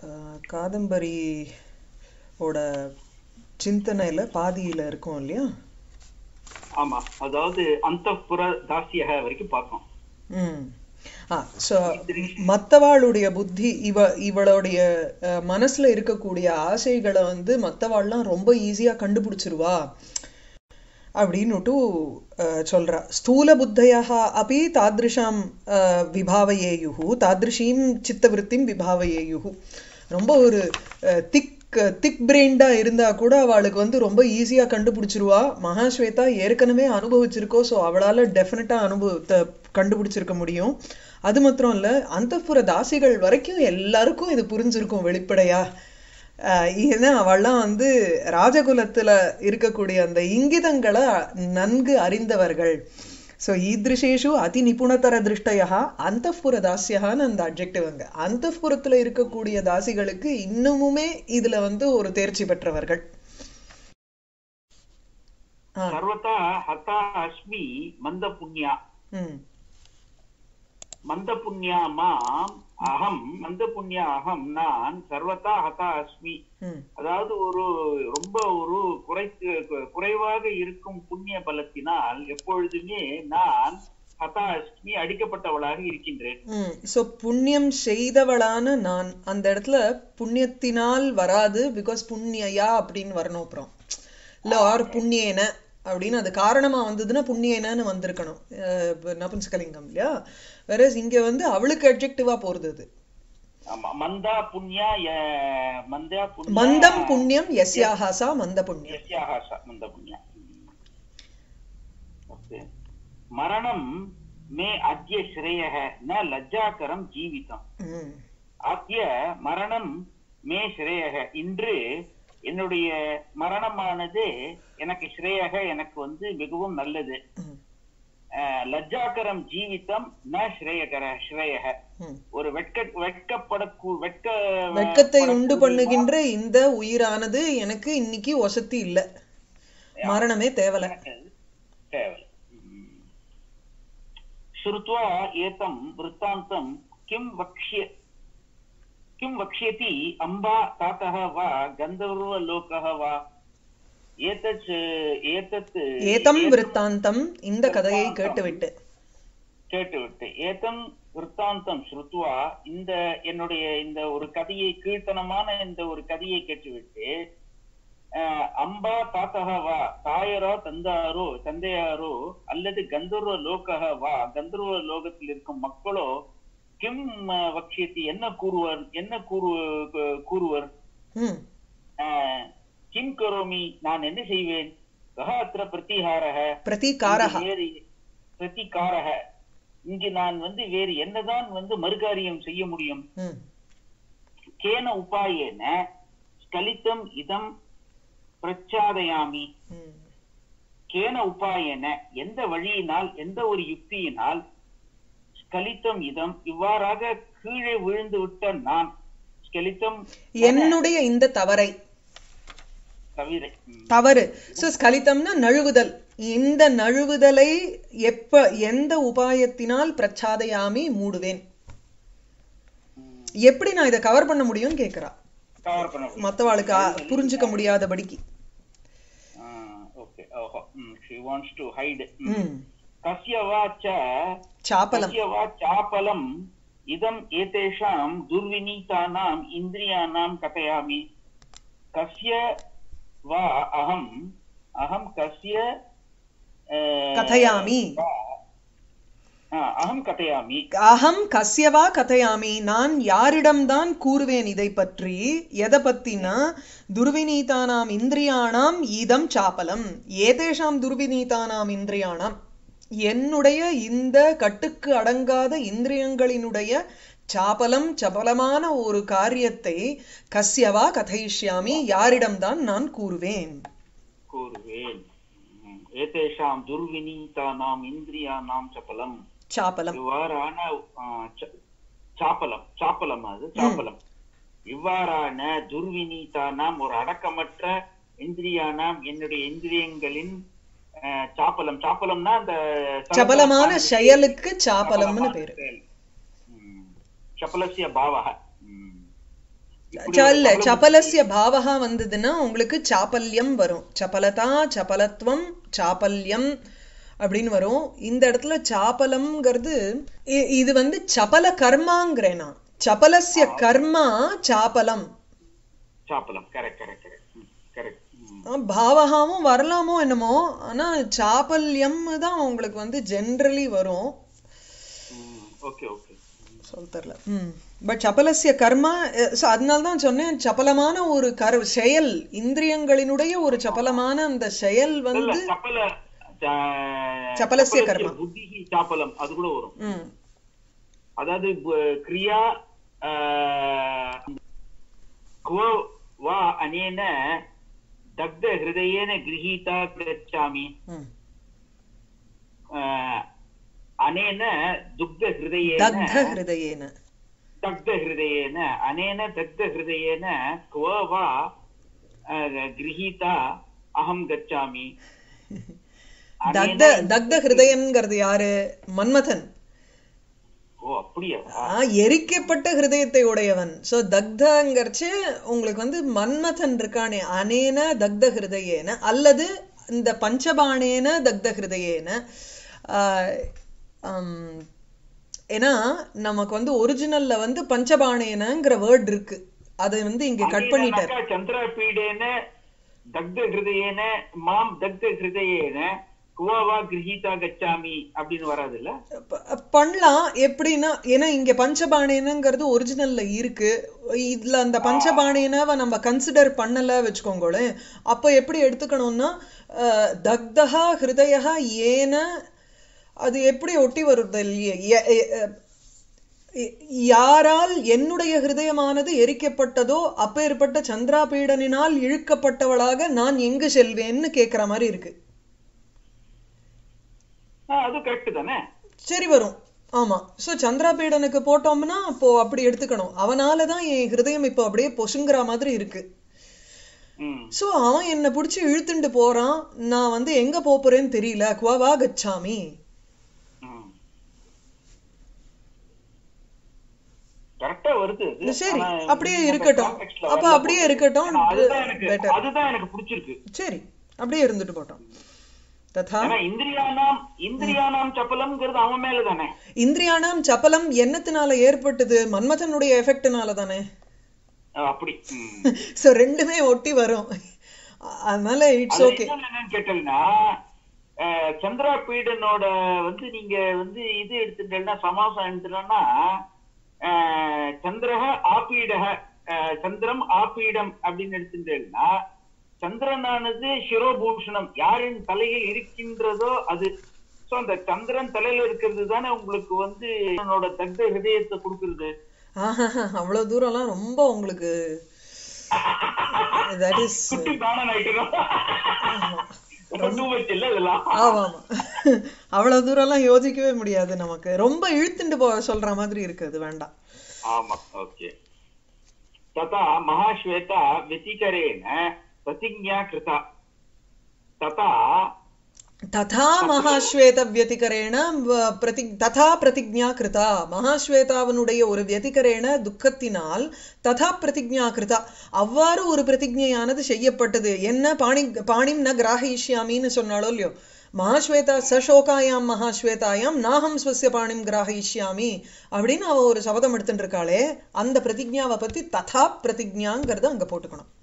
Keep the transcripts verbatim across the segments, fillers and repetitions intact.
அஹ், காதம்பரி ஓட சிந்தனையில பாதியில இருக்கும் இல்லையா? ஆமா, அதாவது அந்தப்புற தாசியக வரைக்கும் பார்த்தோம். ம் ஆ ஸோ ஈத்ரிஷ் மற்றவாளுடைய புத்தி இவ இவளுடைய அஹ், மனசுல இருக்கக்கூடிய ஆசைகளை வந்து மற்றவாள்லாம் ரொம்ப ஈஸியா கண்டுபிடிச்சிருவா அப்படின்னுட்டு அஹ், சொல்றா. ஸ்தூல புத்தயः अपि तादृशां அஹ், விபாவயேயுः தாதிருஷீம் சித்தவருத்திம் விபாவயேயுः. ரொம்ப ஒரு திக் திக் பிரெயின்டா இருந்தா கூட அவளுக்கு வந்து ரொம்ப ஈஸியா கண்டுபிடிச்சிருவா. மகாஸ்வேதா ஏற்கனவே அனுபவிச்சிருக்கோ, ஸோ அவளால டெஃபினட்டா அனுபவத்தை கண்டுபிடிச்சிருக்க முடியும். அது மாத்திரம் இல்ல, அந்தப்புற தாசிகள் வரைக்கும் எல்லாருக்கும் இது புரிஞ்சிருக்கும் வெளிப்படையா. ஆஹ் ஏன்னா அவள்லாம் வந்து ராஜகுலத்துல இருக்கக்கூடிய அந்த இங்கிதங்களை நன்கு அறிந்தவர்கள். ஸோ ஈத்ரிஷேஷு அதி நிபுணத்தர திருஷ்டயா அந்தப்புற தாசியகான்னு அந்த அட்ஜெக்டிவ் அங்க. அந்தப்புறத்துல இருக்கக்கூடிய தாசிகளுக்கு இன்னமுமே இதுல வந்து ஒரு தேர்ச்சி பெற்றவர்கள். ஆ சர்வதா ஹதா அஸ்மி மந்த புண்ணியா. ம் மந்த புண்ணியா மாம் அகம் மந்த புண்ணியா அகம் நான் சர்வதா ஹதா அஸ்மி. ம் அதாவது ஒரு ரொம்ப ஒரு குறை குறைவாக இருக்கும் புண்ணிய பலத்தினால் எப்பொழுதுமே நான் ஹதா அஸ்மி அடிக்கப்பட்டவளாக இருக்கின்றேன். ம் ஸோ புண்ணியம் செய்தவளான நான் அந்த இடத்துல புண்ணியத்தினால் வராது, பிகாஸ் புண்ணியா அப்படின்னு வரணும் அப்புறம். இல்லை ஆர் புண்ணியேன அப்படின்னு அது காரணமா வந்ததுன்னா புண்ணியேனன்னு வந்திருக்கணும். அஹ் நபும்சகலிங்கம் இல்லையா? வேற இங்க வந்து அவளுக்கு அட்ஜெக்டிவா போறது அது. ஆமா, மந்தா புண்ணியா ய- மந்தா புண்ணியா மந்தம் புண்ணியம் யஸ்யாஹா சா மந்த புண்ணியம். யஸ்யாஹ ச மந்த புண்ணியா. ஓகே. மரணம் மே அத்ய ஸ்ரேயः ந லஜ்ஜாகரம் ஜீவிதம். ம் அத்ய மரணம் மே ஸ்ரேயः, இன்று என்னுடைய மரணமானது எனக்கு ஸ்ரேயக, எனக்கு வந்து மிகவும் நல்லது. ம் அஹ், லஜ்ஜாகரம் ஜீவிதம் ந ஸ்ரேயகர ஸ்ரேயக. ம் ஒரு வெட்க வெட்கப்படக்கூ வெட்க வெட்கத்தை உண்டு படக்கூடிய பண்ணுகின்ற இந்த உயிரானது எனக்கு இன்னைக்கு வசதி இல்லை, மரணமே தேவலை. தேவை. श्रुत्वा एतं वृत्तान्तं किं वक्ष्य किं वक्ष्यति अम्बा तातः वा गन्धर्वलोकः वा एतत् एतत् ஏதம் விருத்தாந்தம், இந்த கதையை கேட்டுவிட்டு. கேட்டுவிட்டு ஏதம் விற்த்தாந்தம் ஸ்ருத்வா, இந்த என்னுடைய இந்த ஒரு கதையை, கீர்த்தனமான இந்த ஒரு கதையை கேட்டுவிட்டு, அஹ், அம்பா தாத்தக வா, தாயரோ தந்தாரோ தந்தையாரோ அல்லது கந்தர்வ லோகக வா, கந்தர்வ லோகத்தில் இருக்கும் மக்களோ கிம் அஹ், வக்ஷியத்தி, என்ன கூறுவர், என்ன கூறு கூறுவர் ம் அஹ், கிம் கரோமி, நான் என்ன செய்வேன், கஹ அத்திர பிரதிஹாரக, பிரதீகாரஹ. இங்கு வேறு பிரதிகாரக, இங்கு நான் வந்து வேறு என்னதான் வந்து மறுகாரியம் செய்ய முடியும். ம் கேன உபாயேன ஸ்கலிதம் இதம் பிரச்சாதயாமி. ம் கேன உபாயேன, எந்த வழியினால், எந்த ஒரு யுக்தியினால், ஸ்கலிதம் இதம் இவ்வாறாக கீழே விழுந்து விட்ட நான், ஸ்கலிதம் என்னுடைய இந்த தவறை, தவிர ம், தவறு. சோ ஸ்கலிதம்னா நழுவுதல். இந்த நழுவுதலை எப்ப எந்த உபாயத்தினால் பிரச்சாதையாமி மூடுவேன், ம், எப்படி நான் இதை கவர் பண்ண முடியும்னு கேக்குறா. cover பண்ண முடியும். மத்தவாளுக்கு ஆ- புரிஞ்சுக்க முடியாதபடிக்கு. ஆ, okay, ஓஹோ, ம், she wants to hide. ம். ம் கஸ்ய வா ச சாப்பலம். கஸ்ய வா சாபலம் இதம் ஏதேஷாம் துர்விநீதானாம் இந்திரியானாம் கதயாமி. கஸ்ய வா அகம் அகம் கஸ்ய அஹ், கதயாமி. வா, ஆ, அகம் கதயாமி. அகம் கஸ்யவா கதையாமி, நான் யாரிடம்தான் கூறுவேன் இதை பற்றி. எதை பத்தினா, துர்விநீதானாம் இந்திரியானாம் இதம் சாப்பலம், ஏதேஷாம் துர்விநீதானாம் இந்திரியானாம், என்னுடைய இந்த கட்டுக்கு அடங்காத இந்திரியங்களினுடைய சாப்பலம் சபலமான ஒரு காரியத்தை கஸ்யவா கதைஷ்யாமி, யாரிடம்தான் நான் கூறுவேன். கூறுவேன். ம், ஏதேஷாம் துர்விநீதானாம் இந்திரியானாம் சபலம், சாப்பலம். இவ்வாறான ஆ, ச- சாப்பலம் சாப்பலம் அது சாப்பலம் இவ்வாறான துர்விநீதானாம், ஒரு அடக்கமற்ற இந்திரியானாம், என்னுடைய இந்திரியங்களின் அஹ், சாப்பலம். சாப்பலம்னா அந்த சபலமான செயலுக்கு சாப்பலம்னு பேரு. செயல். ம், சபலஸ்ய பாவக. ம். இப்படி ச- ஒரு இல்ல சபல புத்தி சபலஸ்ய பாவகா வந்ததுன்னா உங்களுக்கு சாப்பல்யம் வரும். சபலதா, சபலத்துவம், சாப்பல்யம் அப்படின்னு வரும். இந்த இடத்துல சாப்பலம்ங்கிறது இ- இது வந்து சபல கர்மாங்கிறேனா, சபலஸ்ய ஆ, கர்மா சாப்பலம். சாப்பலம் கரெக்ட் கரெக்ட் கரெக்ட் கரெக்ட். அஹ் பாவகாவும் வரலாமோ என்னமோ, ஆனா சாப்பல்யம் தான் உங்களுக்கு வந்து ஜென்ரலி வரும். Okay okay. சொல்ல தெரியல. ம் பட் சபலஸ்ய கர்மா, so அதனால தான் சொன்னேன் சபலமான ஒரு கர் செயல், இந்திரியங்களினுடைய ஒரு சபலமான அந்த செயல் இல்ல வந்து சப்பல ச- சபலஸ்ய சபலஸ்ய கர்மா. புத்தி சாப்பலம் அது கூட வரும். ம் அதாவது ப- கிரியா ஆஹ், क्व वा अनेन दग्ध हृदयेन गृहीता गच्छामि ம் आह, अनेन दुग्ध हृदयेन தக்த ஹிருதயேன. दग्ध हृदयेन अनेन दग्ध हृदयेन क्व वा आह, गृहीता अहं गच्छामि தக்த अनेन தக்த ஹிருதயன்கிறது யாரு? மன்மதன். ஓ அப்படியா? ஆ, எரிக்கப்பட்ட ஹிருதயத்தை உடையவன். சோ தக்தங்கிறச்சு உங்களுக்கு வந்து மன்மதன் இருக்கானே, அனேன தக்த ஹிருதயேன அல்லது இந்த பஞ்சபாணேன தக்த ஹிருதயேன. ஆஹ், ஹம், ஏன்னா நமக்கு வந்து ஒரிஜினல்ல வந்து பஞ்சபாணேனங்கிற வேர்ட் இருக்கு, அது வந்து இங்க கட் பண்ணிட்டார். अनेनका चन्द्रपीडेन दग्ध हृदयेन मां दग्ध हृदयेन क्व वा गृहीता गच्छामि அப்படின்னு வராது இல்ல? ப- பண்ணலாம். எப்படின்னா, ஏன்னா இங்க பஞ்சபாணேனங்கிறது ஒரிஜினல்ல இருக்கு, இதுல அந்த பஞ்சபாணேனவை நம்ம கன்சிடர் பண்ணல வச்சுக்கோங்களேன். அப்ப எப்படி எடுத்துக்கணும்னா, அஹ், தக்தஹா ஹிருதயா ஏன, அது எப்படி ஒட்டி வருது இல்லையே, எ- எ- எ- யாரால் என்னுடைய ஹிருதயமானது எரிக்கப்பட்டதோ அப்பேற்பட்ட சந்திராபீடனினால் இழுக்கப்பட்டவளாக நான் எங்கு செல்வேன்னு கேக்குற மாதிரி இருக்கு. ஆ, அது கரெக்ட் தானே? சரி வரும். ஆமா. சோ சந்திராபீடனுக்கு போட்டோம்னா அப்போ அப்படி எடுத்துக்கணும். அவனாலதான் என் ஹிருதயம் இப்போ அப்படியே பொசுங்குற மாதிரி இருக்கு. ம் சோ அவன் என்ன பிடிச்சி இழுத்துண்டு போறான், நான் வந்து எங்க போப் போறேன்னு தெரியல, குவவா கச்சாமி. ம் கரெக்டா வருது அது. சரி ஆனா அப்படியே இந்த இருக்கட்டும். கான்டெக்ஸ்ட்ல அப்ப வரல அப்படியே போல இருக்கு. இருக்கட்டும், ஏன்னா அதுதான் எனக்கு பெட்டர். அதுதான் எனக்கு பிடிச்சிருக்கு. சரி அப்படியே இருந்துட்டு போட்டோம். ததா ஏன்னா இந்திரியானாம் இந்திரியானாம் சப்பலம்ங்கிறது அவன் மேல தானே. இந்திரியானாம் சபலம் என்னத்தினால ஏற்பட்டது? மன்மதனுடைய எஃபெக்ட்னால தானே. ஆ, அப்படி. ம். சோ ரெண்டுமே ஒட்டி வரும். அதனால இட்ஸ் அது ஓகே. இன்னொன்னு என்னன்னு கேட்டீங்கன்னா, அஹ், சந்திரா பீடனோட வந்து நீங்க வந்து இது எடுத்துட்டேன்னா சமாசம் எடுத்துட்டோம்னா அஹ், சந்திரஹ ஆபீடக அஹ், சந்திரம் ஆபீடம் அப்படின்னு எடுத்துட்டேன்னா, சந்திரனானது சிரோபூஷணம், யாரின் தலையில் இருக்கின்றதோ அது. சோ அந்த சந்திரன் தலையில இருக்கிறது தானே உங்களுக்கு வந்து என்னோட தக்த ஹிருதயத்தை கொடுக்கறது. ஆஹா, அவ்வளவு தூரம்லாம் ரொம்ப உங்களுக்கு தட் இஸ் குட்டி பானம் ஆயிட்டோம். ரொம்ப டூ மச் இல்ல இதெல்லாம். ஆமா ஆமா அவ்வளவு தூரம்லாம் யோசிக்கவே முடியாது நமக்கு. ரொம்ப இழுத்துண்டு போ சொல்ற மாதிரி இருக்கு, அது வேண்டாம். ஆமா ஓகே. तथा महाश्वेता व्यतिकरेण प्रतिज्ञा कृता तथा ததா மகாஸ்வேத வியதிகரேண வ- பிரதி ததா பிரதிஜ்ஞா கிருதா. மகாஸ்வேதாவனுடைய ஒரு வியதிகரேண துக்கத்தினால் ததா பிரதிஜ்ஞா கிருதா, அவ்வாறு ஒரு பிரதிஜையானது செய்யப்பட்டது. என்ன பாணி பாணிம் ந கிராஹயிஷ்யாமின்னு சொன்னாலோ இல்லையோ, மகாஸ்வேதா சசோகாயாம் மகாஸ்வேதாயாம் நாகம் ஸ்வஸ்ய பாணிம் கிராஹயிஷ்யாமி அப்படின்னு அவ ஒரு சபதம் எடுத்துட்டு இருக்காளே, அந்த பிரதிஜ்ஞாவை பத்தி ததா பிரதிஜ்ஞாங்கிறத அங்க போட்டுக்கணும்.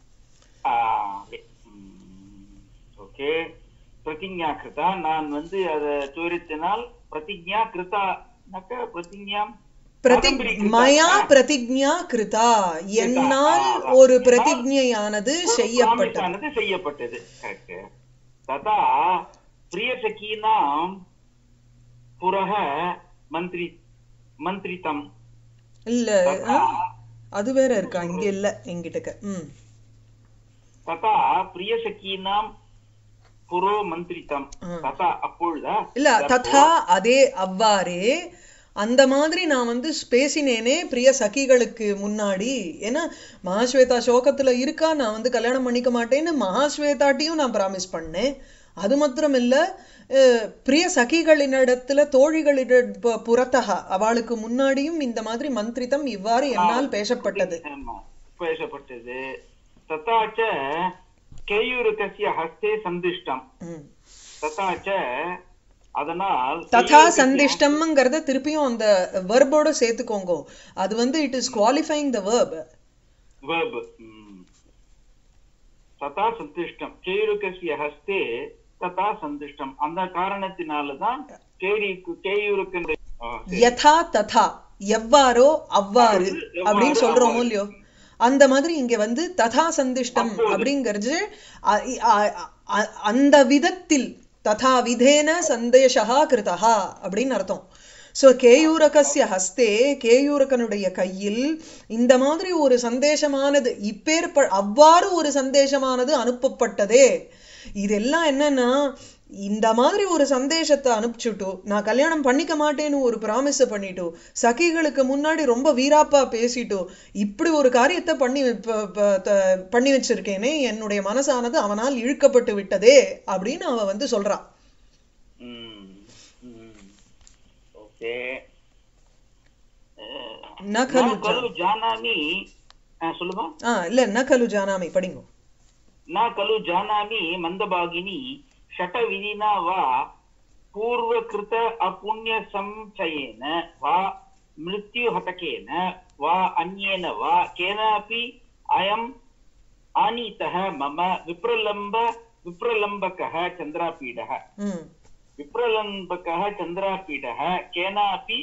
ஓகே. பிரதிஜ்ஞா கிருதா நான் வந்து அதை துவரித்தினால் பிரதிஜ்ஞா கிருதா பிரதிஜ்ஞா பிரதி மயா பிரதிஜ்ஞா கிருதா, என்னால் ஒரு பிரதிஜையானது செய்யப்பட்டது. ஆனது செய்யப்பட்டது. கரெக்ட். ததா பிரியசகீனாம் புரஹ மந்திரி மந்திரிதம். இல்ல ஆ? அது வேற இருக்கா, இங்க இல்ல எங்கிட்டக்க. ம் ததா பிரியசகீனாம் புரோ மந்திரிதம். ததா அப்பொழுதா இல்ல ததா அதே அவ்வாறே அந்த மாதிரி நான் வந்து பேசினேனே பிரிய சகிகளுக்கு முன்னாடி. ஏன்னா மகாஸ்வேதா சோகத்துல இருக்கா, நான் வந்து கல்யாணம் பண்ணிக்க மாட்டேன்னு மகாஸ்வேதாட்டியும் நான் ப்ராமிஸ் பண்ணேன். அது மாத்திரம் இல்ல, அஹ், பிரிய சகிகளினிடத்துல தோழிகளிட புறத்தகா அவளுக்கு முன்னாடியும் இந்த மாதிரி மந்திரிதம் இவ்வாறு என்னால் பேசப்பட்டது. ஆமா. பேசப்பட்டது. ததாச்ச கேயூரகஸ்ய ஹஸ்தே சந்திஷ்டம். ததாச்ச அதனால் ததா சந்திஷ்டம்ங்கிறத திருப்பியும் அந்த வெர்போட சேர்த்துக்கோங்க. அது வந்து it is qualifying the verb. Verb ததா சந்திஷ்டம் கேயூரகஸ்ய ஹஸ்தே ததா சந்திஷ்டம். அந்த காரணத்தினாலதான் கேயூருக்கு யதா ததா எவ்வாறோ அவ்வாறு அப்படின்னு சொல்றோமோ இல்லையோ, அந்த மாதிரி இங்க வந்து ததா சந்திஷ்டம் அப்படிங்கிறது அந்த விதத்தில் ததா விதேன சந்தேஷா கிருதா அப்படின்னு அர்த்தம். சோ கேயூரகஸ்ய ஹஸ்தே கேயூரகனுடைய கையில் இந்த மாதிரி ஒரு சந்தேஷமானது இப்பேற்ப அவ்வாறு ஒரு சந்தேஷமானது அனுப்பப்பட்டதே. இதெல்லாம் என்னன்னா இந்த மாதிரி ஒரு சந்தேஷத்தை அனுப்பிச்சுட்டு நான் கல்யாணம் பண்ணிக்க மாட்டேன்னு ஒரு ப்ராமிஸ பண்ணிட்டு சகிகளுக்கு முன்னாடி ரொம்ப வீராப்பா பேசிட்டு இப்படி ஒரு காரியத்தை பண்ணி பண்ணி வச்சிருக்கேனே, என்னுடைய மனசானது அவனால் இழுக்கப்பட்டு விட்டதே அப்படின்னு அவ வந்து சொல்றான். இல்ல ந கலு ஜானாமி படிங்க. ந கலு ஜானாமி மந்தபாகினி ஷட விதினா வா பூர்வகிருத அபுண்ய சம்சயேன வா மிருத்யு ஹதகேன வா அன்யேன வா கேனாபி அயம் ஆனீதஹ மம விப்ரலம்ப விப்ரலம்பகஹ சந்திராபீடஹ. விப்ரலம்பகஹ சந்திராபீடஹ கேனாபி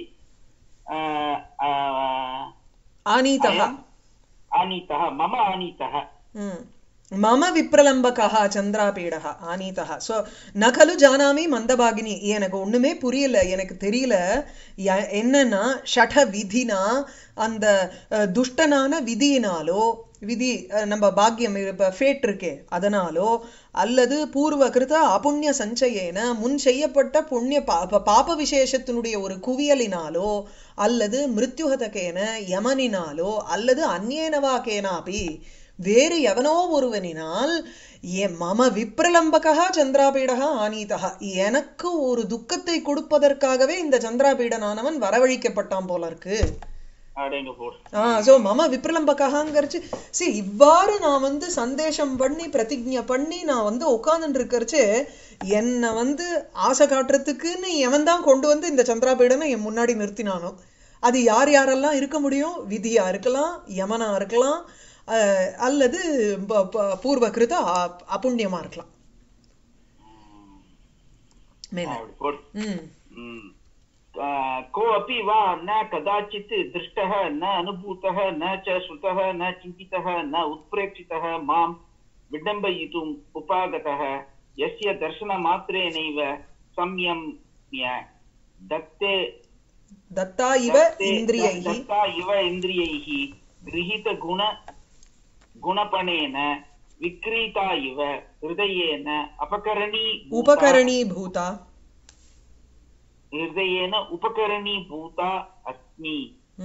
ஆனீதஹ ஆனீதஹ மம ஆனீதஹ மம விப்ரலம்பகா சந்திராபீடா ஆனீதா. சோ நகலு ஜானாமி மந்தபாகினி, எனக்கு ஒண்ணுமே புரியல, எனக்கு தெரியல என்னன்னா ஷட விதினா அந்த துஷ்டனான விதியினாலோ, விதி நம்ம பாக்கியம் ஃபேட் இருக்கே அதனாலோ, அல்லது பூர்வ கிருத அபுண்ய சஞ்சயேன முன் செய்யப்பட்ட புண்ணிய பாப விசேஷத்தினுடைய ஒரு குவியலினாலோ, அல்லது மிருத்யுஹதகேன யமனினாலோ, அல்லது அந்நேனவா கேனாபி வேறு எவனோ ஒருவனினால் மம விப்ரலம்பகா சந்திராபீடகா ஆனீதா, எனக்கு ஒரு துக்கத்தை கொடுப்பதற்காகவே இந்த சந்திராபீடனானவன் வரவழிக்கப்பட்டான் போல இருக்கு. ஆஹ் சோ மம விப்ரலம்பகாங்கிறச்சு சரி இவ்வாறு நான் வந்து சந்தேஷம் பண்ணி பிரதிஜ்ஞை பண்ணி நான் வந்து உட்கார்ந்துட்டு இருக்கறச்சு என்னை வந்து ஆசை காட்டுறதுக்குன்னு எவன் தான் கொண்டு வந்து இந்த சந்திராபீடனை என் முன்னாடி நிறுத்தினானோ. அது யார் யாரெல்லாம் இருக்க முடியும்? விதியா இருக்கலாம், யமனா இருக்கலாம், அல்லது பூர்வ கிருத அபுண்யமா இருக்கலாம். को अपि वा न कदाचित् दृष्टः न अनुभूतः न च श्रुतः न चिन्तितः न उत्प्रेक्षितः मां विडम्बयितुम् उपागतः यस्य दर्शनमात्रेणैव संयम्य दत्ते दत्ता इव इन्द्रियैः दत्ता इव इन्द्रियैः गृहीत गुण गुणपणेन विक्रीता इव हृदयेन अपकरणी उपकरणी भूता हृदयेन उपकरणी भूता अस्मि.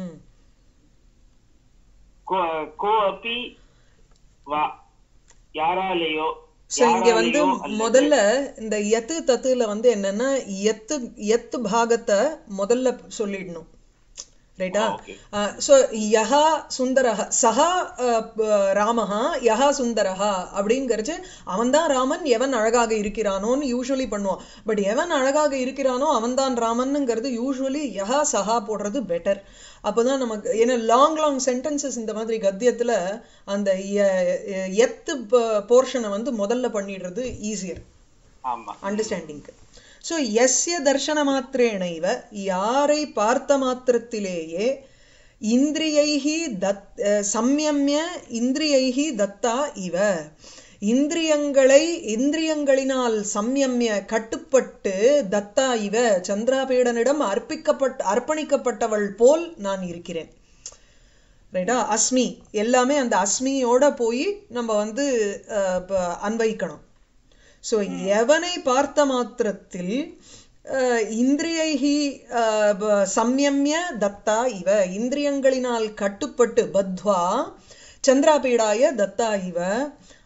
को अपि वा யாராலேயோ. சோ இங்க வந்து முதல்ல இந்த யத்து தத்துல வந்து என்னன்னா யத்து யத்து பாகத்தை முதல்ல சொல்லிடணும். ரைட்டா? சோ யஹா சுந்தரஹ சஹா ராமஹா யஹா சுந்தரஹா அப்படிங்கிறச்சு அவன் தான் ராமன், எவன் அழகாக இருக்கிறானோன்னு யூஸ்வலி பண்ணுவான். பட் எவன் அழகாக இருக்கிறானோ அவன் தான் ராமன்ங்கிறது யூஸ்வலி யஹா சஹா போடுறது பெட்டர். அப்போதான் நமக்கு ஏன்னா லாங் லாங் சென்டென்சஸ் இந்த மாதிரி கத்தியத்துல அந்த எத்து போர்ஷனை வந்து முதல்ல பண்ணிடுறது ஈஸியர் அண்டர்ஸ்டாண்டிங்க்கு. சோ யஸ்ய தர்ஷன மாத்திரேணைவ யாரை பார்த்த மாத்திரத்திலேயே இந்திரியைஹி தத் சம்யம்ய இந்திரியைஹி தத்தா இவ இந்திரியங்களை இந்திரியங்களினால் சம்யம்ய கட்டுப்பட்டு தத்தா இவ சந்திராபீடனிடம் அர்ப்பிக்கப்பட்ட அர்ப்பணிக்கப்பட்டவள் போல் நான் இருக்கிறேன். ரைட்டா? அஸ்மி எல்லாமே அந்த அஸ்மியோட போய் நம்ம வந்து அன்வைக்கணும். சோ எவனை பார்த்த மாத்திரத்தில் இந்திரியைஹி சம்யம்ய தத்தா இவ இந்திரியங்களினால் கட்டுப்பட்டு பத்வா சந்திராபீடாய தத்தா இவ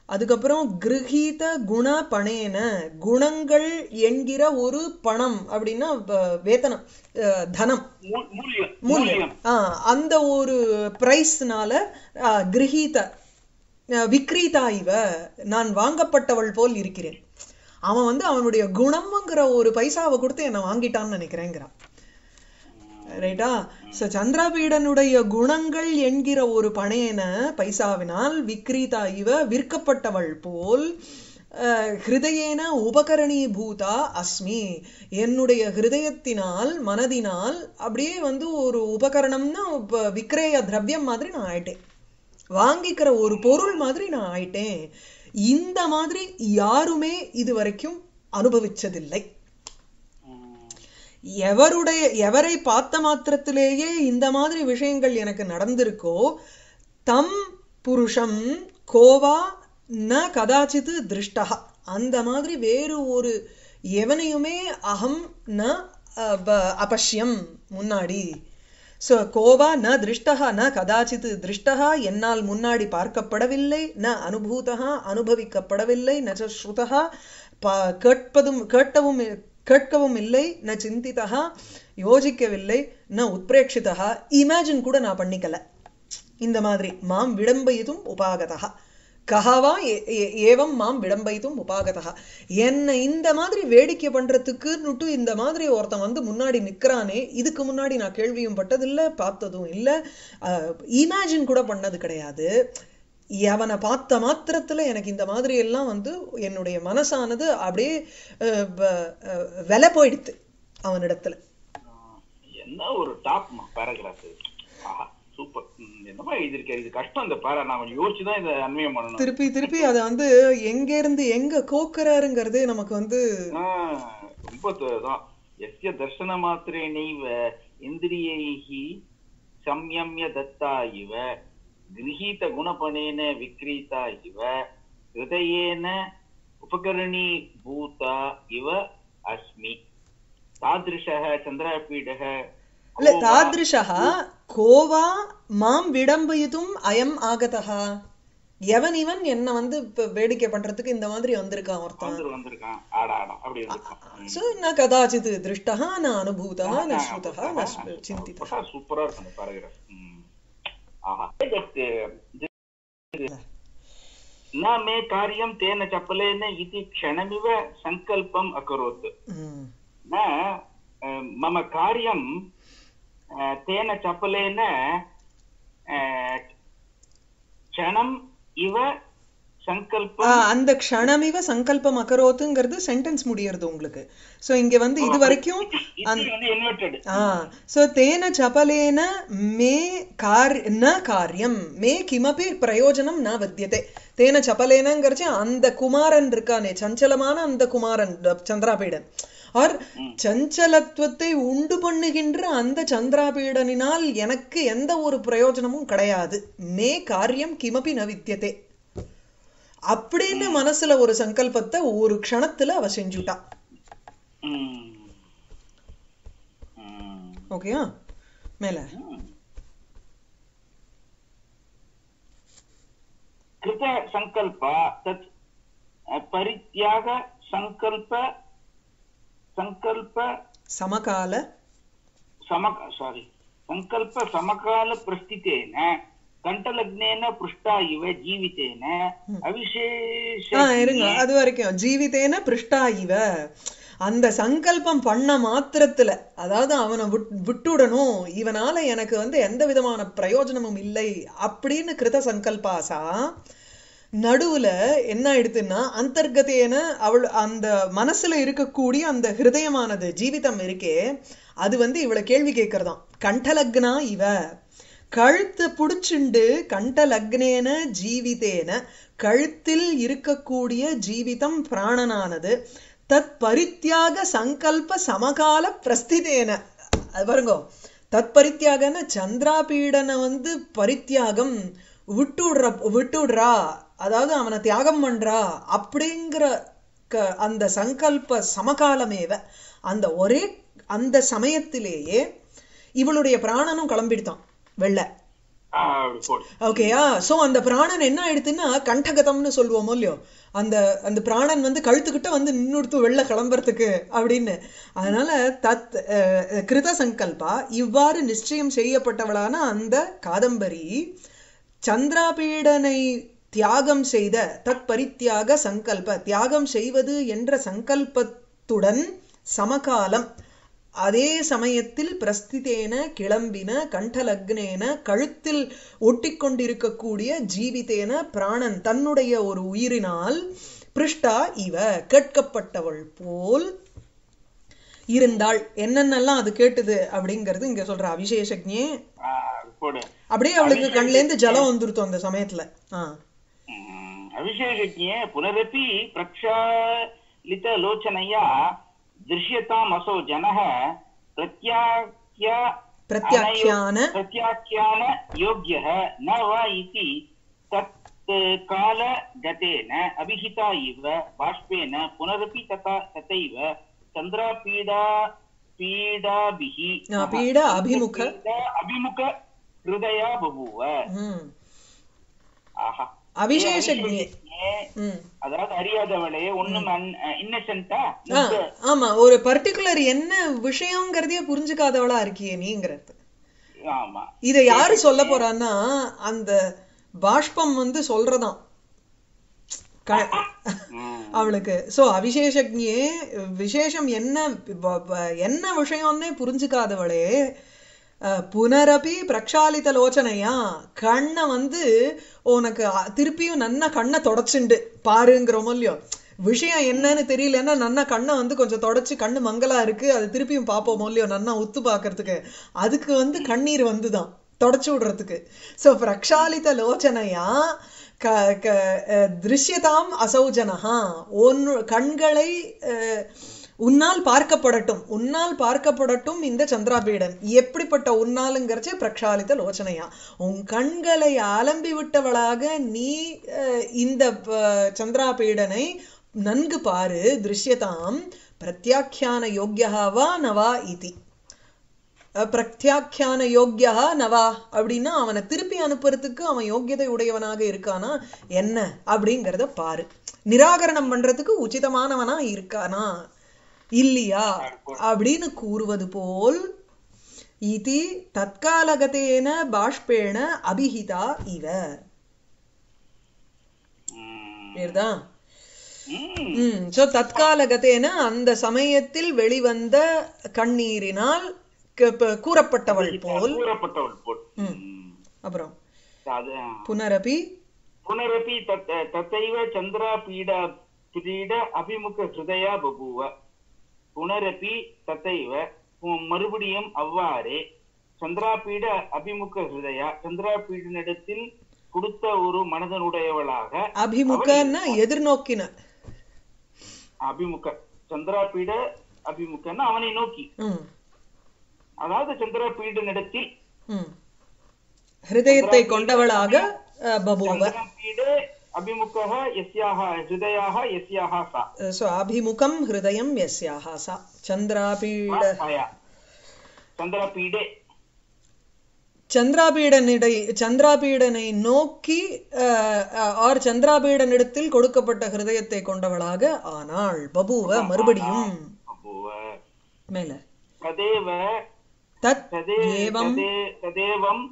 அதுக்கப்புறம் கிருஹீத குண பணேன, குணங்கள் என்கிற ஒரு பணம் அப்படின்னா வ- வேதனம், அஹ், தனம், மூ- மூல்யம் மூல்யம். மூல்யம் ஆ, அந்த ஒரு பிரைஸ்னால கிரகீத அஹ், விக்ரீதா இவ, நான் வாங்கப்பட்டவள் போல் இருக்கிறேன். அவன் வந்து அவனுடைய குணம்ங்கிற ஒரு பைசாவை கொடுத்து என்னை வாங்கிட்டான்னு நினைக்கிறேங்கிறான். ரைட்டா? சோ சந்திராபீடனுடைய குணங்கள் என்கிற ஒரு பணையன பைசாவினால் விக்ரீதா இவ, விற்கப்பட்டவள் போல், அஹ், ஹிருதயேன உபகரணீ பூதா அஸ்மி, என்னுடைய ஹிருதயத்தினால் மனதினால் அப்படியே வந்து ஒரு உபகரணம்னா உப- விக்ரய திரவியம் மாதிரி நான் ஆயிட்டேன், வாங்கிக்கிற ஒரு பொருள் மாதிரி நான் ஆயிட்டேன். இந்த மாதிரி யாருமே இதுவரைக்கும் அனுபவிச்சதில்லை. எவருடைய எவரை பார்த்த மாத்திரத்திலேயே இந்த மாதிரி விஷயங்கள் எனக்கு நடந்திருக்கோ, தம் புருஷம் கோவா ந கதாச்சித் திருஷ்டா, அந்த மாதிரி வேறு ஒரு எவனையுமே அகம் ந அ, ப- அபஷ்யம் முன்னாடி. சோ கோவா ந திருஷ்டா ந கதாச்சித் திருஷ்டா, என்னால் முன்னாடி பார்க்கப்படவில்லை, ந அனுபூதா அனுபவிக்கப்படவில்லை, ந ச ஸ்ருதா ப- கேட்பதும் கேட்டவும் கேட்கவும் இல்லை, ந சிந்திதா யோசிக்கவில்லை, ந உத்பிரேட்சிதா இமேஜின் கூட நான் பண்ணிக்கல. இந்த மாதிரி மாம் விடம்பயிதும் உபாகதா கஹாவா ஏ- ஏ- ஏவம் மாம் விடம்பயிதும் உபாகதா, என்னை இந்த மாதிரி வேடிக்கை பண்றதுக்குன்னுட்டு இந்த மாதிரி ஒருத்தன் வந்து முன்னாடி நிக்கிறானே, இதுக்கு முன்னாடி நான் கேள்வியும் பட்டதில்லை, பார்த்ததும் இல்லை, இமேஜின் கூட பண்ணது கிடையாது. அவனை பார்த்த மாத்திரத்துல எனக்கு இந்த மாதிரி எல்லாம் வந்து என்னுடைய மனசானது அப்படியே அஹ், வ- அஹ், விலை போயிடுத்து அவனிடத்துல. என்ன ஒரு டாப் பேராகிராஃப். ஆஹா சூப்பர். என்னமா எழுதியிருக்காரு, இது கஷ்டம் இந்த பேரா, நான் கொஞ்சம் யோசிச்சுதான் இதை அன்வயம் பண்ணணும். திருப்பி திருப்பி அதை வந்து எங்க இருந்து எங்க கோக்குறாருங்கிறதே நமக்கு வந்து ஆஹ் ரொம்ப த- தான். எஸ்ய தர்சன மாத்திரே நைவ இந்திரியைஹி சம்யம்ய தத்தா இவ கிரஹீத குணபணேன விக்ரீதா இவ ஹிருதயேன உபகரணீ பூதா இவ அஸ்மி தாத்ருஷः சந்திராபீடः இல்ல தாத்ருஷா கோவா மாம் விடம்பயிதும் அயம் ஆகதா, எவன் இவன் என்ன வந்து இப்ப வேடிக்கை பண்றதுக்கு இந்த மாதிரி வந்திருக்கான் ஒருத்தன். வந்து வந்திருக்கான் ஆடா ஆடா அப்படி வந்திருக்கான். சோ ந கதாச்சித் திருஷ்டா ந அனுபூதா ந ஸ்ருதா ந சிந்திதா. சூப்பரா இருக்கு அந்த பேராகிராஃப். ஆஹா न मे कार्यं तेन चपलेन इति क्षणमिव संकल्पम् अकरोत्. ம். न अ, मम कार्यं अ, तेन चपलेन अ, क्षणम् इव ஆ, संकल्पम्. அந்த க்ஷணமிவ சங்கல்பம் அகரோத்துங்கிறது சென்டென்ஸ் முடியறது உங்களுக்கு. சோ இங்க வந்து இது வரைக்கும் இது வந்து inverted. ஆ சோ தேன சபலேன மே கார் ந காரியம் மே கிமபி பிரயோஜனம் ந வத்தியதே. தேன சபலேனங்கிறச்சு அந்த குமாரன் இருக்கானே, சஞ்சலமான அந்த குமாரன் சந்திராபீடன் ஆர் சஞ்சலத்துவத்தை உண்டு பண்ணுகின்ற அந்த சந்திராபீடனினால் எனக்கு எந்த ஒரு பிரயோஜனமும் கிடையாது. மே காரியம் கிமபி ந வித்தியதே அப்படின்னு மனசுல ஒரு சங்கல்பத்தை ஒரு க்ஷணத்துல அவ செஞ்சுட்டா. ம். ம். ஓகேயா? மேல कृत संकल्प तत् परित्याग संकल्प संकल्प சமகால समक सॉरी संकल्प समकाल प्रस्थितेन कंठलग्नेन पृष्ठा इव जीवितेन अविशेष. ஆ இருங்க, அது வரைக்கும் ஜீவிதேன பிருஷ்டா இவ, அந்த சங்கல்பம் பண்ண மாத்திரத்துல, அதாவது அவனை விட்டுடணும், இவனால எனக்கு வந்து எந்த விதமான பிரயோஜனமும் இல்லை அப்படின்னு கிருத சங்கல்பாசா நடுவுல என்ன ஆயிடுத்துன்னா அந்தர்கதேன அவள் அந்த மனசுல இருக்கக்கூடிய அந்த ஹிருதயமானது ஜீவிதம் இருக்கே, அது வந்து இவளை கேள்வி கேட்கறதாம். கண்டலக்னா இவ, கழுத்து புடிச்சுண்டு கண்டலக்னேன ஜீவிதேன, கழுத்தில் இருக்கக்கூடிய ஜீவிதம் பிராணனானது தத் பரித்தியாக சங்கல்ப சமகால பிரஸ்திதேன. அது பாருங்க, தத் பரித்தியாகன சந்திராபீடனை வந்து பரித்தியாகம் விட்டுடுற விட்டுடுறா, அதாவது அவனை தியாகம் பண்றா அப்படிங்கிற அந்த சங்கல்ப சமகாலமேவ, அந்த ஒரே அந்த சமயத்திலேயே இவளுடைய பிராணனும் கிளம்பிடுதான் வெள்ள. அப்படி போடு. ஓகேயா? சோ அந்த பிராணன் என்ன ஆயிடுத்துன்னா கண்டகதம்னு சொல்லுவோமோ இல்லையோ, அந்த அந்த பிராணன் வந்து கழுத்துக்கிட்ட வந்து நின்னுடுத்து வெளில கிளம்புறதுக்கு அப்படின்னு. அதனால தத் அஹ், கிருத சங்கல்பா, இவ்வாறு நிச்சயம் செய்யப்பட்டவளான அந்த காதம்பரி சந்திராபீடனை தியாகம் செய்த தத் பரித்தியாக சங்கல்ப, தியாகம் செய்வது என்ற சங்கல்பத்துடன் சமகாலம் அதே சமயத்தில் பிரஸ்திதேன கிளம்பின கண்டலக்னேன கழுத்தில் ஒட்டிக்கொண்டிருக்கக்கூடிய ஜீவிதேன பிராணன் தன்னுடைய ஒரு உயிரினால் பிருஷ்டா இவ கேட்கப்பட்டவள் போல் இருந்தாள். என்னென்னலாம் அது கேட்டுது அப்படிங்கிறது இங்க சொல்ற அவிசேஷஜ்ஞே. ஆஹ் அப்படி போடு. அப்படியே அவளுக்கு கண்ல இருந்து ஜலம் வந்துருத்தோம் அந்த சமயத்துல. ஆஹ் ம், அபிஷேகஜ்ஞே புனரப்பி பிரக்ஷாலித லோச்சனையா திருஷ்யதாம் அசோ ஜனः பிரத்யாக்ய பிரத்யாக்கியான प्रत्याख्यान योग्यः न वा इति तत् काल गतेन अभिहिता इव बाष्पेन पुनरपि तथा तथैव चन्द्रापीडा पीडाभिः ஆஹ் பீட அபிமுக. पीडा अभिमुख हृदया बभूव. ம் ஆஹா, அவிசேஷஜ்ஞே. ம் அதாவது அறியாதவளே, ஒண்ணும் இன்னசென்ட்டா. ஆ, ஆமா, ஒரு பர்டிகுலர் என்ன விஷயங்கிறதையே புரிஞ்சுக்காதவளா இருக்கியே நீங்கிறது. ஆமா, இத யாரு சொல்ல போறான்னா அந்த பாஷ்பம் வந்து சொல்றதாம் க- ம், அவளுக்கு. சோ அவிசேஷஜ்ஞே, விசேஷம் என்ன வ- வ- என்ன விஷயம்னே புரிஞ்சுக்காதவளே அஹ், புனரபி பிரக்ஷாலித லோச்சனையா, கண்ணை வந்து உனக்கு அ- திருப்பியும் நன்னா கண்ணை தொடச்சுண்டு பாருங்கிறோமோ இல்லையோ, விஷயம் என்னன்னு தெரியலன்னா நன்னா கண்ணை வந்து கொஞ்சம் தொடச்சு, கண்ணு மங்கலா இருக்கு அது திருப்பியும் பார்ப்போமோ இல்லையோ நன்னா உத்து பார்க்கறதுக்கு, அதுக்கு வந்து கண்ணீர் வந்துதான் தொடச்சு விடுறதுக்கு. சோ பிரக்ஷாலித லோச்சனையா க க அஹ், திருஷ்யதாம் அசௌஜனஹா, ஒன்னு கண்களை அஹ், உன்னால் பார்க்கப்படட்டும், உன்னால் பார்க்கப்படட்டும் இந்த சந்திராபீடன். எப்படிப்பட்ட உன்னாலுங்கிறச்சே பிரக்ஷாலித லோச்சனையா, உன் கண்களை அலம்பி விட்டவளாக நீ அஹ், இந்த அஹ், சந்திராபீடனை நன்கு பாரு. திருஷ்யதாம் பிரத்யாக்கியான யோக்யா வா நவா இதி. அஹ், பிரத்யாக்கியான யோக்யா நவா அப்படின்னா அவனை திருப்பி அனுப்புறதுக்கு அவன் யோக்கியதை உடையவனாக இருக்கானா என்ன அப்படிங்கிறத பாரு. நிராகரணம் பண்றதுக்கு உச்சிதமானவனா இருக்கானா இல்லையா அப்படின்னு கூறுவது போல் இதி தற்காலகதேன பாஷ்பேண அபிஹிதா இவ. ம், புரியுதா? ம். ம் சோ தற்காலகதேன அந்த சமயத்தில் வெளிவந்த கண்ணீரினால் க- ப- கூறப்பட்டவள் போல். கூறப்பட்டவள் போல். ம். ம். அப்புறம் அது புனரபி पुनरपि तत् तथैव चन्द्रापीडा पीड अभिमुख हृदया बभूव. पुनरपि तथैव மறுபடியும் அவ்வாறே சந்திராபீட அபிமுக ஹிருதயா, சந்திராபீடனிடத்தில் கொடுத்த ஒரு மனதனுடையவளாக. அபிமுகன்னா எதிர்நோக்கின. அபிமுக சந்திராபீட அபிமுகன்னா அவனை நோக்கி, ம் அதாவது சந்திராபீடனிடத்தில் ம் ஹிருதயத்தை கொண்டவளாக அஹ், பபூவ. சந்திராபீடே அபிமுகः यस्याः हृदयाः यस्याः सा. சோ அபிமுகம் ஹிருதயம் யஸ்யாஹ சா சந்திராபீட. சாயா. சந்திராபீடே சந்திராபீடனிடை சந்திராபீடனை நோக்கி அஹ், அஹ், ஆர் சந்திராபீடனிடத்தில் கொடுக்கப்பட்ட ஹிருதயத்தை கொண்டவளாக ஆனாள். பபூவ மறுபடியும் அபூவ. மேல ததேவ தத் ததே ஏவம் ததே- ததேவம்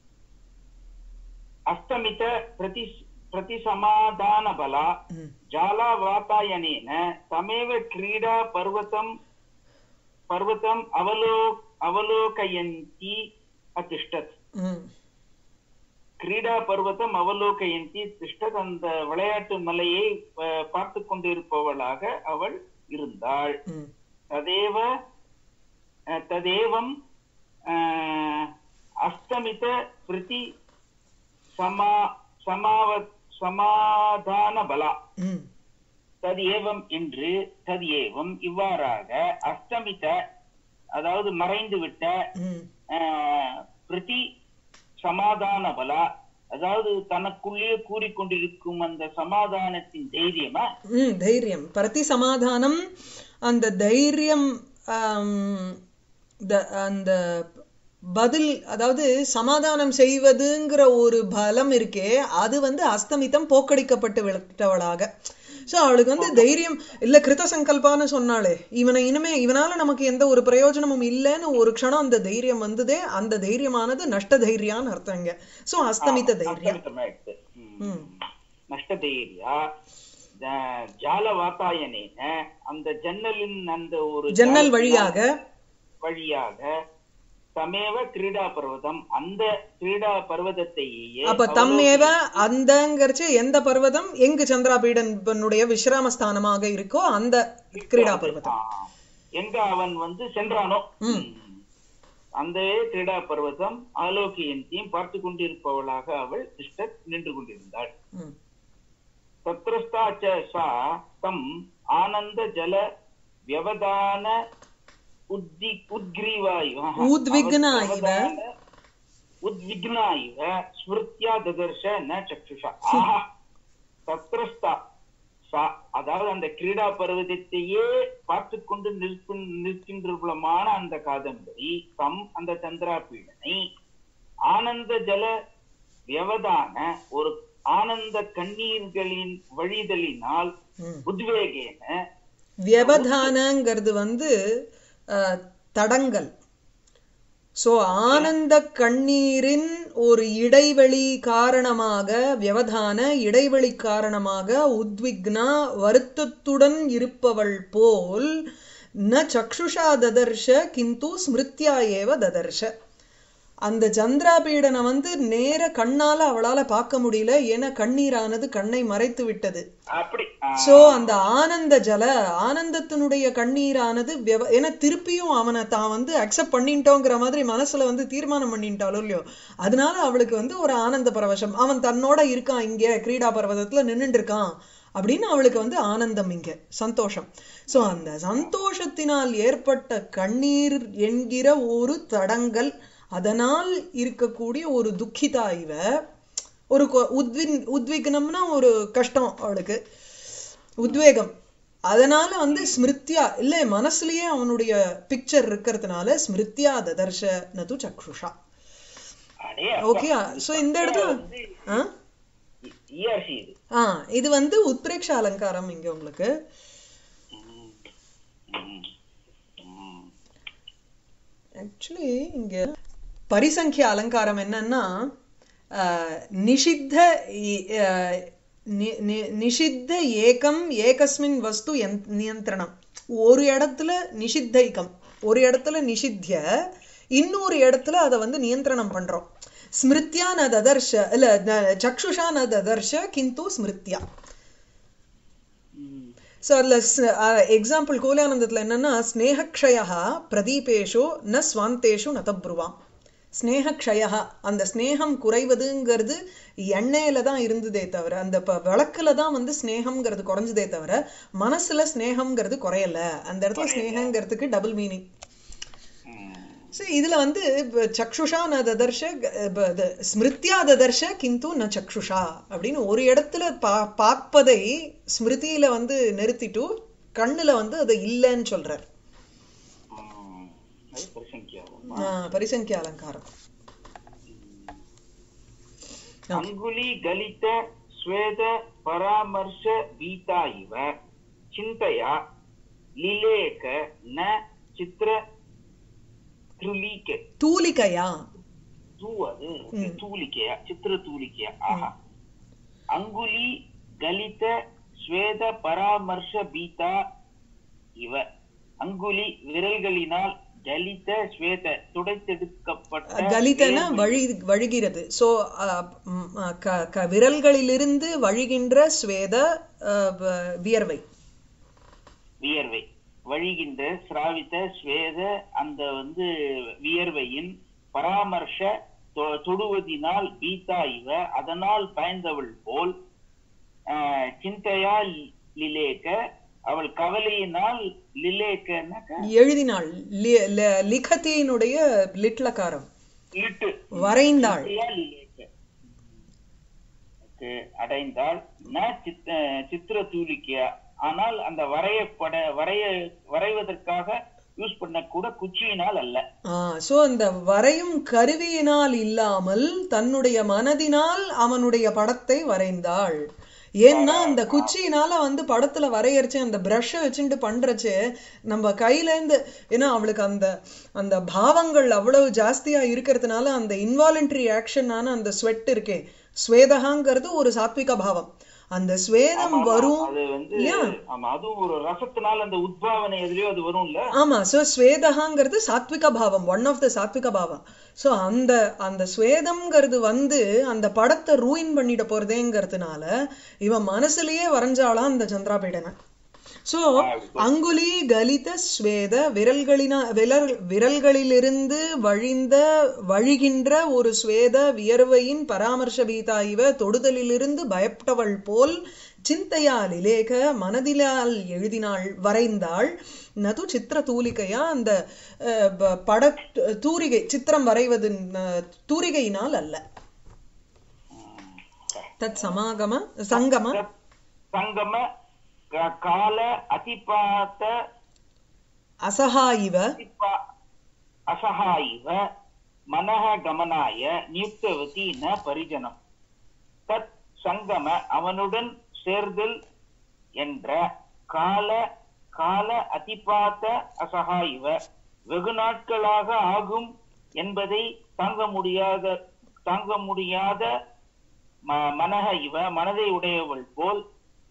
அஸ்தமித பிரதி प्रतिसमाधानबला ம், जालावातायनेन तमेव क्रीडा पर्वतम् पर्वतम् अवलो अवलोकयन्ती अतिष्ठत्. ம், கிரீடா பர்வதம் அவலோகயந்தி திஷ்டத். அந்த விளையாட்டு மலையை அஹ், பார்த்து கொண்டிருப்பவளாக அவள் இருந்தாள். ம், ததேவ அஹ், ததேவம் அஹ், அஸ்தமித பிரதி சமா சமாவ சமாதான பலா. ம், தது ஏவம் என்று தது ஏவம் இவ்வாறாக அஸ்தமித்த அதாவது மறைந்து விட்ட ம், அஹ், பிரதி சமாதான பலா, அதாவது தனக்குள்ளே கூறிக்கொண்டிருக்கும் அந்த சமாதானத்தின் தைரியமா. ம், தைரியம் பிரதி சமாதானம். அந்த தைரியம் ஆம், த- அந்த பதில் அதாவது சமாதானம் செய்வதுங்கிற ஒரு பலம் இருக்கே அது வந்து அஸ்தமித்தம் போக்கடிக்கப்பட்டு விட்டவளாக. சோ அவளுக்கு வந்து தைரியம் இல்ல, கிருத சங்கல்பான்னு சொன்னாலே இவனை இனிமே இவனால நமக்கு எந்த ஒரு பிரயோஜனமும் இல்லைன்னு ஒரு க்ஷணம் அந்த தைரியம் வந்ததே, அந்த தைரியமானது நஷ்ட தைரியான்னு அர்த்தங்க. சோ அஸ்தமித்த தைரியம். நஷ்ட தைரியா ஜால வாத்தாயனேன அந்த ஜன்னலின் அந்த ஒரு ஜன்னல் வழியாக வழியாக தமேவ கிரீடா பர்வதம் அந்த கிரீடா பர்வதத்தையே. அப்ப தம்மேவ அந்தங்கரிச்சு எந்த பர்வதம் எங்கு சந்திராபீடனுடைய விஸ்ராமஸ்தானமாக இருக்கோ அந்த கிரீடா பர்வதம் எங்க அவன் வந்து சென்றானோ அந்த கிரீடா பர்வதம் ஆலோகியந்தியும் பார்த்து கொண்டிருப்பவளாக அவள் திஷ்டத் நின்று கொண்டிருந்தாள். தத்ரஸ்தாச்ச சா தம் ஆனந்த ஜல வியவதான உத்வி உத்கிரீவா இவ உத்விக்னா இவ உத்விக்னா இவ ஸ்மிருத்யா ததர்ஷ ந சக்ஷுஷா. ஆஹா தத்ரஸ்தா சா அதாவது அந்த கிரீடா பர்வதத்தையே பார்த்து கொண்டு நிற்கும் நிற்கின்றமான அந்த காதம்பரி தம் அந்த சந்திராபீடனை ஆனந்த ஜல வியவதான ஒரு ஆனந்த கண்ணீர்களின் வழிதலினால் உத்வேகேன. வியவதானங்கிறது வந்து தடங்கல். சோ ஆனந்த கண்ணீரின் ஒரு இடைவெளி காரணமாக, வியவதான இடைவெளி காரணமாக உத்விக்னா வருத்தத்துடன் இருப்பவள் போல் ந சக்ஷுஷா ததர்ஷ கிந்து ஸ்மிருத்யா ஏவ ததர்ஷ. அந்த சந்திராபீடனை வந்து நேர கண்ணால அவளால பார்க்க முடியல, ஏன்னா கண்ணீரானது கண்ணை மறைத்து விட்டது. சோ அந்த ஆனந்த ஜல ஆனந்தத்தினுடைய கண்ணீரானது ஏன்னா திருப்பியும் அவனை தான் வந்து அக்செப்ட் பண்ணிட்டோங்கிற மாதிரி மனசுல வந்து தீர்மானம் பண்ணிட்டாலும் இல்லையோ, அதனால அவளுக்கு வந்து ஒரு ஆனந்த பரவசம். அவன் தன்னோட இருக்கான், இங்க கிரீடா பர்வதத்துல நின்றுட்டு இருக்கான் அப்படின்னு அவளுக்கு வந்து ஆனந்தம், இங்க சந்தோஷம். சோ அந்த சந்தோஷத்தினால் ஏற்பட்ட கண்ணீர் என்கிற ஒரு தடங்கல், அதனால் இருக்கக்கூடிய ஒரு துக்கிதா இவ. ஒரு உத்வின் உத்விக்னம்னா ஒரு கஷ்டம் அவளுக்கு, உத்வேகம். அதனால வந்து ஸ்மிருத்யா இல்ல மனசுலயே அவனுடைய பிக்சர் இருக்கிறதுனால ஸ்மிருத்யா ததர்ஷ நது சக்ஷுஷா. ஓகே, சோ இந்த இடத்துல ஆஹ் இது வந்து உத்பிரேக்ஷ அலங்காரம் இங்க உங்களுக்கு. ஆக்சுவலி இங்க பரிசங்கிய அலங்காரம் என்னன்னா நிஷித்த நிஷித்த ஏகம் ஏகஸ்மின் வஸ்து நியந்திரணம். ஒரு இடத்துல நிஷித்தைகம், ஒரு இடத்துல நிஷித்திய, இன்னொரு இடத்துல அதை வந்து நியந்திரணம் பண்றோம். ஸ்மிருத்யா ந ததர்ஷ இல்ல சக்ஷுஷா ந ததர்ஷ கிந்து ஸ்மிருத்யா. சோ அதுல எக்ஸாம்பிள் கோலியானந்தத்துல என்னன்னா ஸ்நேகக்ஷயா பிரதீபேஷு ந ஸ்வாந்தேஷு நதப்ருவாம். ஸ்நேகக்ஷயா அந்த ஸ்நேகம் குறைவதுங்கிறது எண்ணெயில தான் இருந்ததே தவிர, அந்த விளக்குல தான் வந்து ஸ்நேகம்ங்கிறது குறைஞ்சதே தவிர மனசுல ஸ்நேகம்ங்கிறது குறையல. அந்த இடத்துல ஸ்நேகங்கிறதுக்கு டபுள் மீனிங். சோ இதுல வந்து சக்ஷுஷா ந ததர்ஷ ஸ்மிருத்யா ததர்ஷ கிந்து ந சக்ஷுஷா அப்படின்னு ஒரு இடத்துல பா பார்ப்பதை ஸ்மிருதியில வந்து நிறுத்திட்டு கண்ணுல வந்து அது இல்லைன்னு சொல்றார். பரிசங்கிய அலங்காரம். அங்குலி கலித ஸ்வேத பராமர்ஷ பீதா இவ சிந்தையா லிலேக ந சித்ர த்ருலிக தூலிகையா தூவது தூலிகையா சித்ர தூலிகையா. ஆஹா அங்குலி கலித ஸ்வேத பராமர்ஷ பீதா இவ. அங்குலி விரல்களினால் கலித ஸ்வேத துடைத்தெடுக்கப்பட்ட, கலிதனா வழி வழிகிறது. சோ விரல்களிலிருந்து வழிகின்ற ஸ்வேத வியர்வை, வியர்வை வழிகின்ற ஸ்ராவித்த ஸ்வேத அந்த வந்து வியர்வையின் பராமர்ஷ தொடுவதினால் பீதா இவ அதனால் பயந்தவள் போல் சிந்தையா லிலேக அவள் கவலையினால் எழுதினாள். லிகத்தினுடைய லிட்லகாரம் வரைந்தாள், அடைந்தாள். சித்திர தூலிக்கையா ஆனால் அந்த வரையப்பட வரைய வரைவதற்காக யூஸ் பண்ண கூட குச்சியினால் அல்ல. ஆஹ் சோ அந்த வரையும் கருவியினால் இல்லாமல் தன்னுடைய மனதினால் அவனுடைய படத்தை வரைந்தாள். ஏன்னா அந்த குச்சியினால வந்து படத்துல வரையறச்சு அந்த பிரஷ வச்சுட்டு பண்றச்சு நம்ம கையில இருந்து, ஏன்னா அவளுக்கு அந்த அந்த பாவங்கள் அவ்வளவு ஜாஸ்தியா இருக்கிறதுனால அந்த இன்வாலண்டரி ஆக்ஷனான அந்த ஸ்வெட் இருக்கே, ஸ்வேதகாங்கிறது ஒரு சாத்விக பாவம். அந்த ஸ்வேதம் வரும் இல்லையா, அதுவும் ஒரு ரசத்தினால அந்த உத்பாவனை எதுலயோ அது வரும்ல. ஆமா. சோ ஸ்வேதகாங்கிறது சாத்விக பாவம், ஒன் ஆஃப் த சாத்விக பாவம். சோ அந்த அந்த ஸ்வேதம்ங்கிறது வந்து அந்த படத்தை ரூயின் பண்ணிட போறதேங்கிறதுனால இவன் மனசுலயே வரைஞ்சாலாம் அந்த சந்திராபீடனை. சோ அங்குலி கலித ஸ்வேத விரல்களினா விரல் விரல்களிலிருந்து வழிந்த வழிகின்ற ஒரு ஸ்வேத வியர்வையின் பராமர்ஷ பீதா இவ தொடுதலிலிருந்து பயப்பட்டவள் போல் சிந்தையால் இலேக மனதிலால் எழுதினாள் வரைந்தாள். நது சித்திர தூலிகையா அந்த பட தூரிகை சித்திரம் வரைவது தூரிகையினால் அல்ல. தத் சமாகம சங்கம சங்கம கால அதிபாத அசஹாயிவ அசஹாயிவ மனஹ கமனாய நியுக்தவதி ந பரிஜனம். தத் சங்கம அவனுடன் சேர்தல் என்ற கால கால அதிபாத அசஹாயிவ வெகு நாட்களாக ஆகும் என்பதை தாங்க முடியாத தாங்க முடியாத மனஹ இவ மனதை உடையவள் போல்,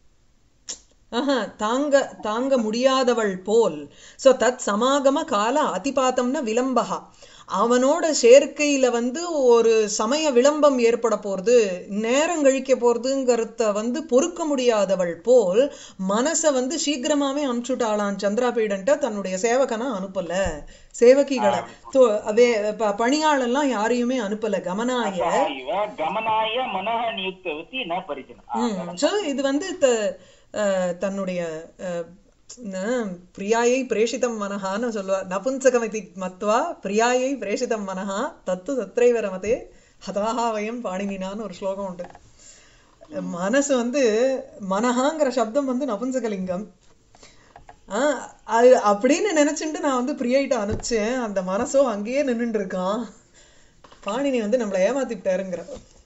தாங்க தாங்க முடியாதவள் போல். சோ தத் சமாகம கால அதிபாத்தம்னா விளம்பகா, அவனோட சேர்க்கையில வந்து ஒரு சமய விளம்பம் ஏற்பட போறது, நேரம் கழிக்க போறதுங்கிறத வந்து பொறுக்க முடியாதவள் போல் மனச வந்து சீக்கிரமாவே அனுப்பிச்சுட்டாளான் சந்திராபீடன்ட்ட. தன்னுடைய சேவகனா அனுப்பல, சேவகிகளை பணியாளெல்லாம் யாரையுமே அனுப்பல. கமனாய கமனாய மனஹ நியுக்தவதி ந பரிஜனம். சோ இது வந்து தன்னுடைய பிரியாயை பிரேஷிதம் மனஹான்னு சொல்லுவா. நபுன்சகமிதி மத்வா பிரியாயை பிரேஷிதம் மனஹா தத்து தத்ரைவ ரமதே ஹதாஹா வயம் பாணினினான்னு ஒரு ஸ்லோகம் உண்டு. மனசு வந்து மனஹாங்கிற சப்தம் வந்து நபுன்சகலிங்கம். ஆஹ் அது அப்படின்னு நினைச்சுட்டு நான் வந்து பிரியாயிட்ட அனுப்பிச்சேன். அந்த மனசோ அங்கேயே நின்றுட்டு இருக்கான். பாணினி வந்து நம்மளை ஏமாத்திட்டாருங்கிற